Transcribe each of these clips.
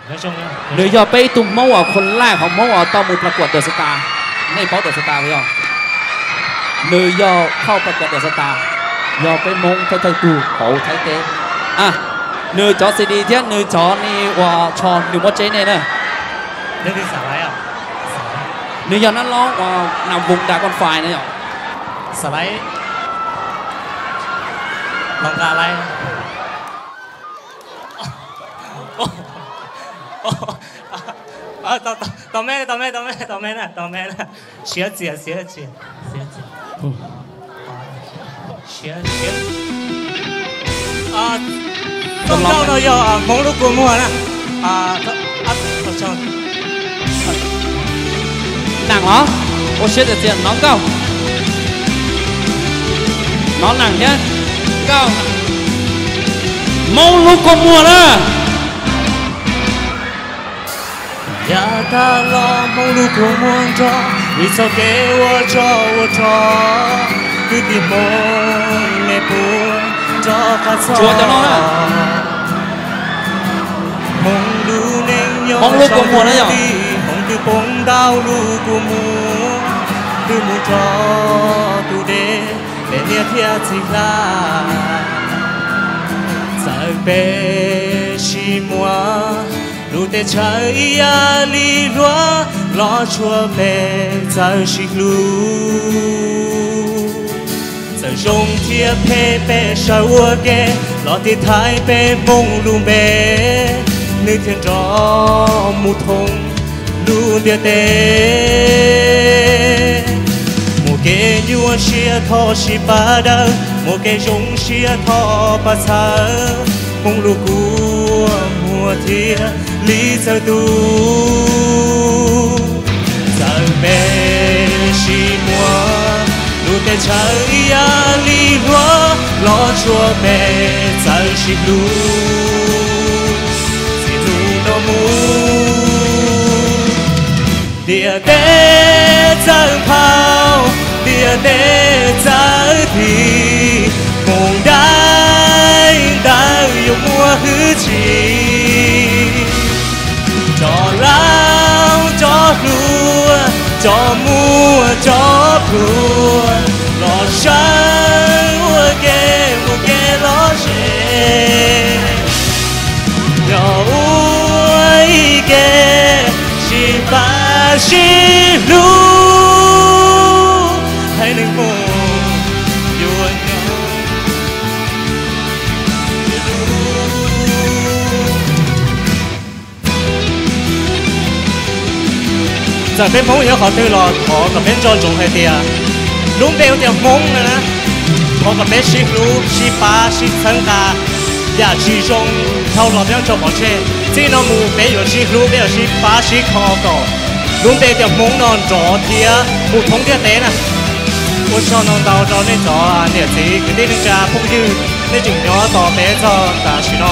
หรือยอไปตุ่มเมาอ่ะคนแรกของเมาอ่ะต่อมือประกวดเดอะสตาร์ในเป้าเดอะสตาร์พี่ยอหรือยอเข้าประกวดเดอะสตาร์ยอไปมงไทยตูโหไทยเต้อ่ะหนึ่งจอซีดีเที่ยหนึ่งจอนี่ว่าชอนหนึ่งมดเจเนี่ยนะเรื่องที่สายอ่ะหนึ่งยอนั้นร้องว่านำวงดาก้อนไฟนะยอสไลด์ลองการอะไรต่อแม่นะเสียต้องเล่าเราอย่ามองลูกกูมัวนะต่อชนหนังเหรอโอ้เชี่ยเจียนน้องเก้าน้องหนังเนี่ยเก้ามองลูกกูมัวนะอย่าตาลอมองลูกกูมัวจอวิศวเกวจอคือที่มองในปูจอข้าซอมองดูเน่งยอมลูกกูมัวนะอย่างมองคือปงดาวลูกกูมัวคือมูจอตูเดเป็นเนี่ยเทียสิลาจากเปชิมัวลูเตชัยยาลีลัวรอชัวเปจากชิลูจะจงเทียเพเปชาวเกรอที่ไทยเปมงลูเบนึกถึงจอมูทงลูเดียเตมูเกยัวเชียทอชิปาดังมูเกจงเชียทอปัสสามงลูกัวมัวเทียลีเซตูจะเปชิมัวลูเตชัยยาลีลัวรอชัวเปใจชิลูสิทูโนมูเดียเตจังเผาเดียเตจังทีมงได้ยมัวหือจีจอเล่าจอพลัวจอมัวจอพลัวรอฉันมัวเกรอเชรออีเกชิบาชิลูให้หนึ่งโมอยู่อันยองจะเป็นผม有好對落我個邊再仲係啲啊，攏俾有條懵嘅啦，我個邊識路識把識參加，也始終頭落邊做冇車，只能冇俾有識路俾有識把識考過，攏俾條懵浪咗啲啊，冇通嘅點啊，我想能到咗呢咗啊，呢次佢啲人家朋友呢種咗到俾咗大樹咯。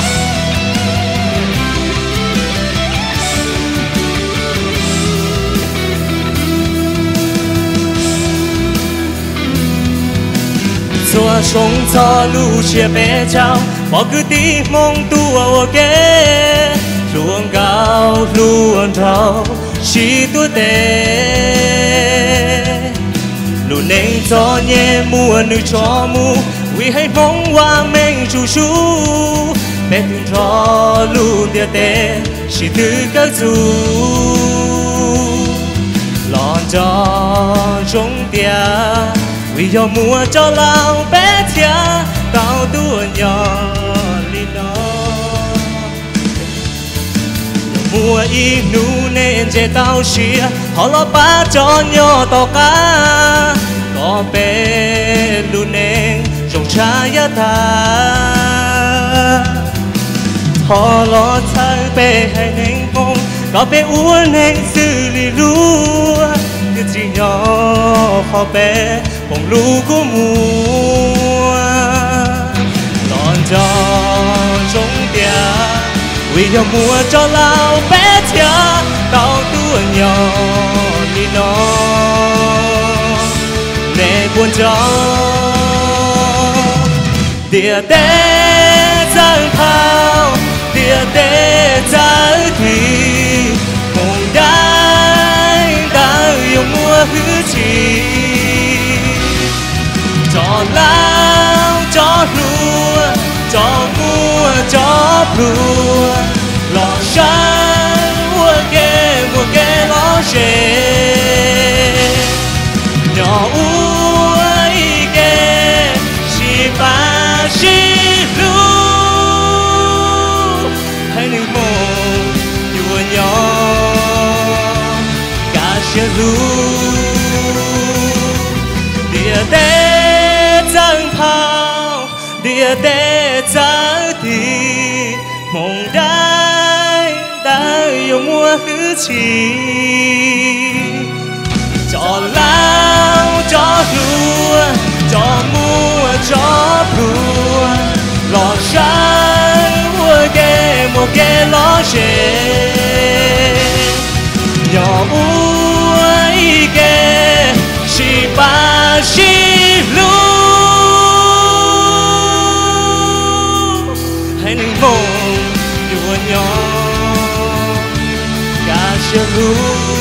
做son草路些白蕉，我个地梦度我给，路安高路安高，西多得，路能做年木女着木，为ให้梦ว่าเม่งชูชูเป็นถึงรอ路เดียเตสิตื้อกัจูหลอนจอจงเดีย为要mua cho lão bé thia tao đua nhỏ li nó mua y nu nên dễ tao xia họ lo ba cho nhỏ tao cá có bé lu nên trong trái ta họ lo thay bé hay nên phong có bé uốn nên xử lý lúa cái gì nhỏ họ bé bông lũ của mùa lòn cho trong tia vì giờ mùa cho lao bé thia tao tua nhỏ đi nó nè buồn cho tia té giang thao tia té giang thì gió blue lo sáng mua ghê lo dễ nhỏ uối ghê chỉ ba chỉ lu hay nữ mộng đùa nhỏ cả chia lu địa đê chẳng phao địa đê chẳng thì mộng đai đã yêu mua hứa chi cho lao cho lúa cho mua cho lúa lo sáng mua ghê lo dễ nhỏ uối ghê chỉ ba chỉ lu hay nâng mộng đùa nhỏ cả chia lu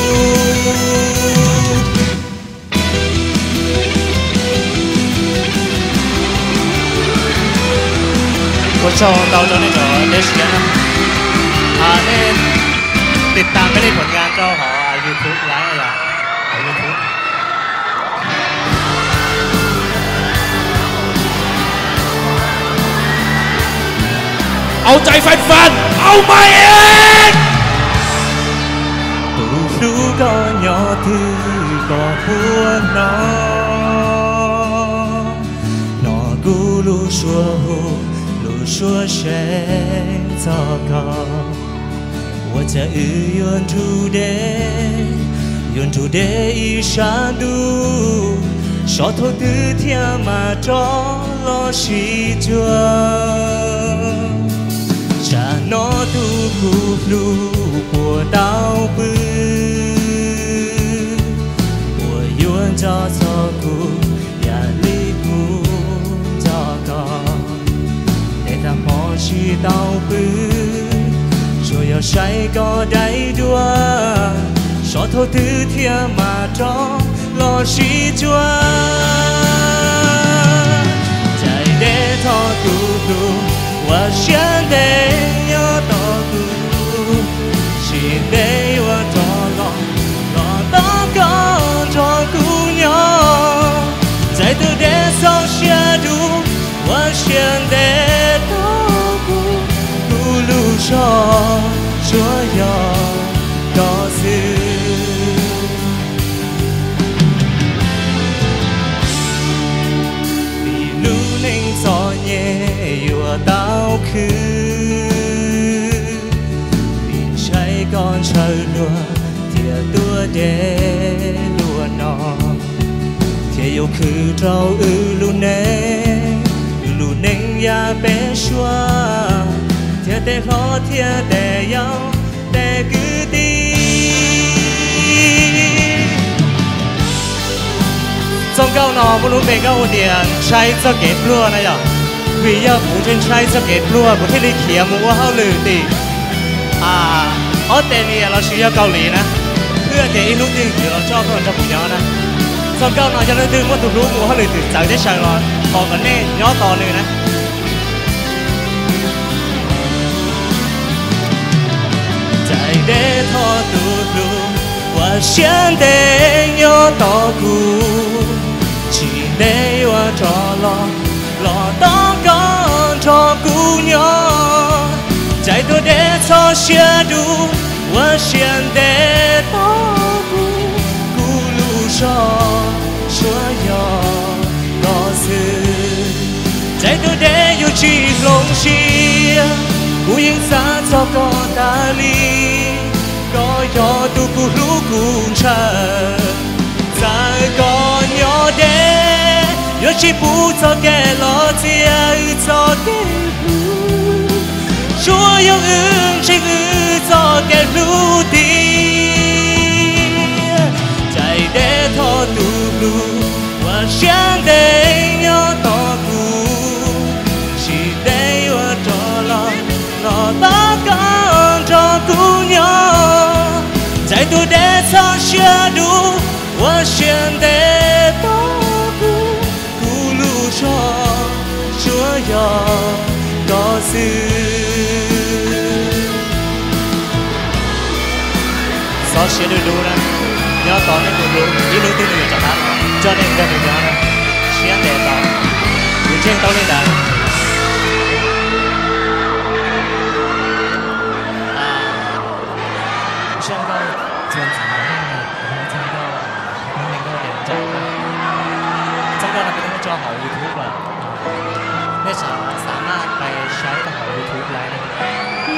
có cho tao cho nên cho để xem nênติดตามไม่ได้ผลงานเจ้าหอ YouTube ไลฟ์อะไรYouTube เอาใจแฟนๆเอามาเองตูรู้ก็ย่อถือก็หัวน้องนอกูรู้ชัวหูรู้ชัวเชงจอกอ我在日远途的一山路，少头的天马着了西庄，山那渡古路过道不，我愿找草谷压力不糟糕，แต่ถ้าพอชี道不。cho yêu say có đầy đua so thâu thứ thiên mà cho lo chỉ chúa chạy để thọ tu tu và sáng để nhớ tỏ tu chỉ để và cho lo đó con cho cu nhỏ chạy từ để sau xe đủ và sáng để tỏ cu lu cho chúa yo có dư vì lu nên gió nhẹ vừa tao khứ vì trái con trời lúa thiệt tua để lúa nọ thiệt yêu khứ trâu lu nên ya bé xóa thiệt để khó thiệt để yêu để cứ đi trong câu nọ muốn về câu tiền trái cho kẹp lúa này à vì yêu phụ trên trái cho kẹp lúa của thế lý kia mua hao lử tì ở tên này là sử dụng câu lý nèเพื่อจะlúc tiên thì nó cho con cho phụ nhỏ nè trong câu nọ cho nên từ muốn tụt lúa mua hao lử tì chẳng để sang rồi còn cái này nhỏ to nữa nè để thọ tu lu và sáng để nhớ tỏ cu chỉ để và cho lo đó con cho cu nhỏ chạy tôi để cho xe đủ và sáng để tỏ cu lu cho xóa nhỏ có dư chạy tôi để yêu chỉ lòng chiaกูยังสาเจ้าก็ตาลีก็ยอตูกูรู้กูเชิญใจก็ยอเดยอชีปูเจ้าแก่หล่อเจียเจ้าแก่รู้ชัวยองอื่นใช่เจ้าแก่รู้ดีใจเดทอตูลูว่าเสียงเดยอต่อกูชีเดยว่าจอลอđó con cho cu nhỏ chạy tôi để cho xe đủ và xuyên để tao cu lu cho chúa yo có sư sao sẽ được đủ nè nhớ tỏ nên được đủ ý lưu tư người chọn hát cho nên gần được nhớ nè sẽ để tỏ người trên tao lên đàn sang câu chân thành sang câu mình có điểm chọn sang câu là cáiต้องcho họ YouTube là nênสามารถไปใช้กับ YouTube ได้นะครับ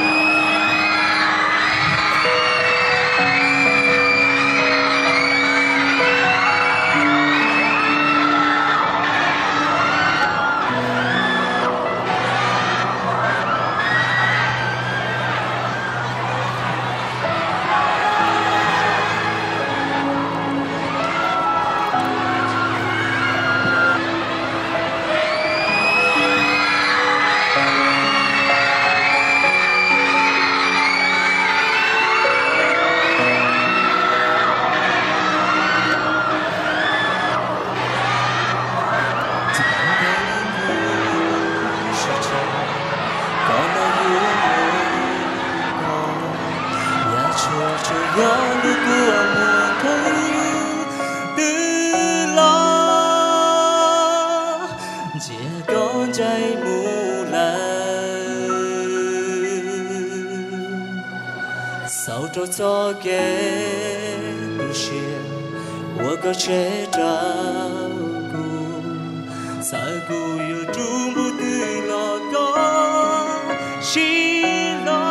cho kẻ tu sửa, 我个chế trao cu, sa cu yêu trung bu tư lo có, chỉ lo,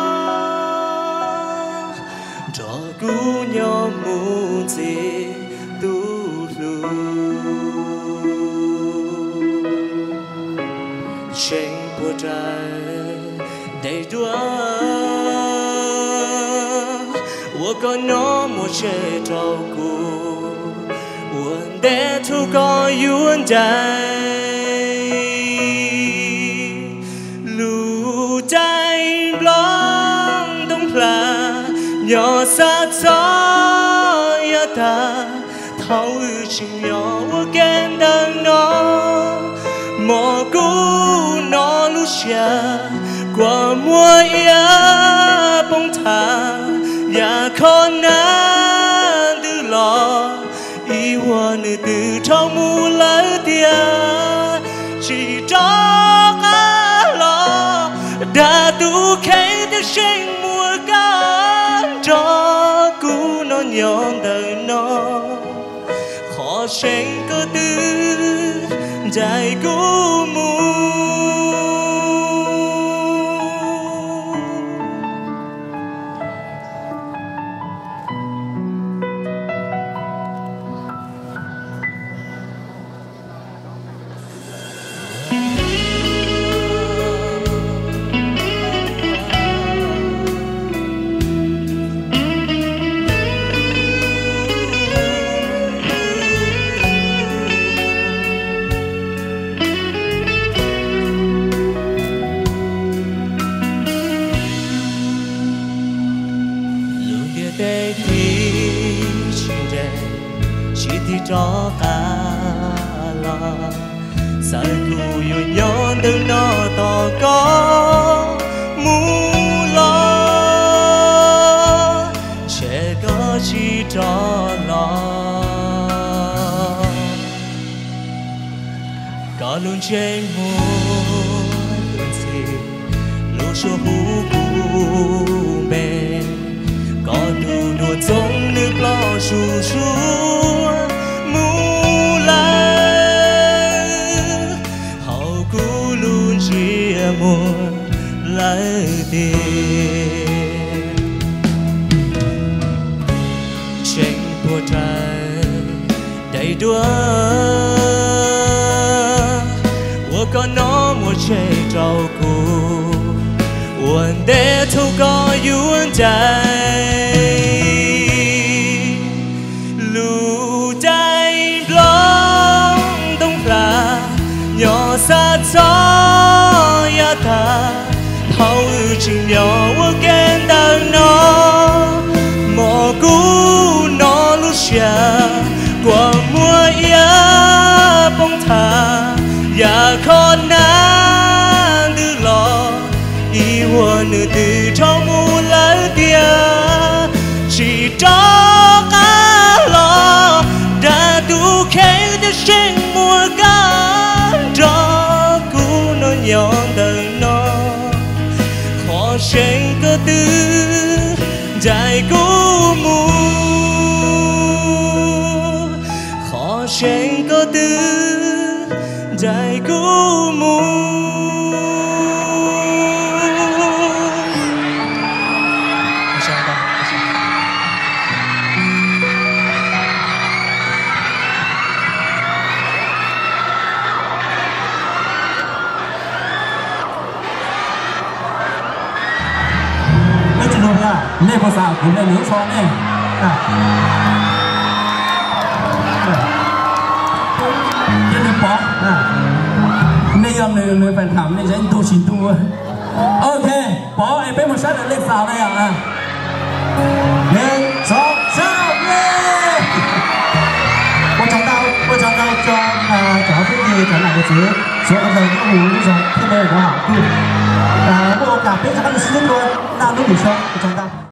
cho cu nhau muốn gì tu lu, trên bờ trái đầy đua. 我个那么些照顾，我的土高远在，路在浪东拉，要杀走呀他，逃日情要我跟到那，蘑菇那路下，过末呀崩塌。 อย่าขอนั้นดื้อหลออีวันตื่นท้องมูลเดียชีจอกหลอดาตูแค่จะเชิงมัวกันจอกูนอนยองเดินนอขอเชิงก็ตื่นใจกูมู cho cả lo sai cu yêu nhon từ nó to có mu lo sẽ có chi cho lo có luôn trên môi luôn gì luôn số hú cu bè có đủ đùa giống nước lo su su muôn lấy tiền trên bầu trời đầy đua我có nó một trời trâu cù uốn để thu có yuan trái lù trái long đông là nhỏ xa gió ta thâu chừng nhỏ của kén đau nó mò cú nó lúc xa qua mùa ia bông thà và khó nắng đưa lò sen mùa cá cho cú nó nhọn tầng nó khó sen cơ tư dài cú mù khó sen cơ tư dài cú mù 那不啥，我们能说呢？啊，这是宝啊，那样người phải thảm này sẽ tu xin tu. Ok, bỏ em bé một sát được lên sào đây à? 1, 2, 3, lên! 我找到找飞机展览的时，所有的任务那种特别的好，对，我感非常的失落，那如果说我找到。